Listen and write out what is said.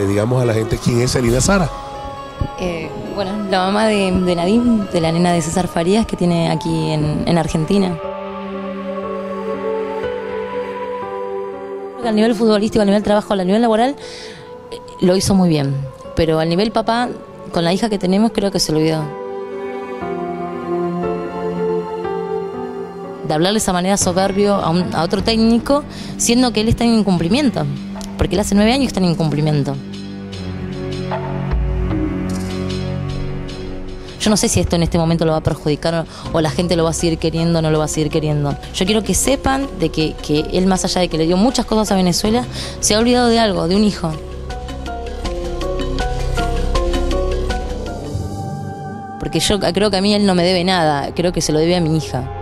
digamos a la gente quién es Celina Sara. Bueno, la mamá de Nadim, de la nena de César Farías, que tiene aquí en Argentina. Al nivel futbolístico, al nivel trabajo, al nivel laboral, lo hizo muy bien. Pero al nivel papá, con la hija que tenemos, creo que se lo olvidó. De hablarle de esa manera soberbio a otro técnico, siendo que él está en incumplimiento. Porque él hace 9 años que está en incumplimiento. Yo no sé si esto en este momento lo va a perjudicar o la gente lo va a seguir queriendo o no lo va a seguir queriendo. Yo quiero que sepan de que él, más allá de que le dio muchas cosas a Venezuela, se ha olvidado de algo, de un hijo. Porque yo creo que a mí él no me debe nada, creo que se lo debe a mi hija.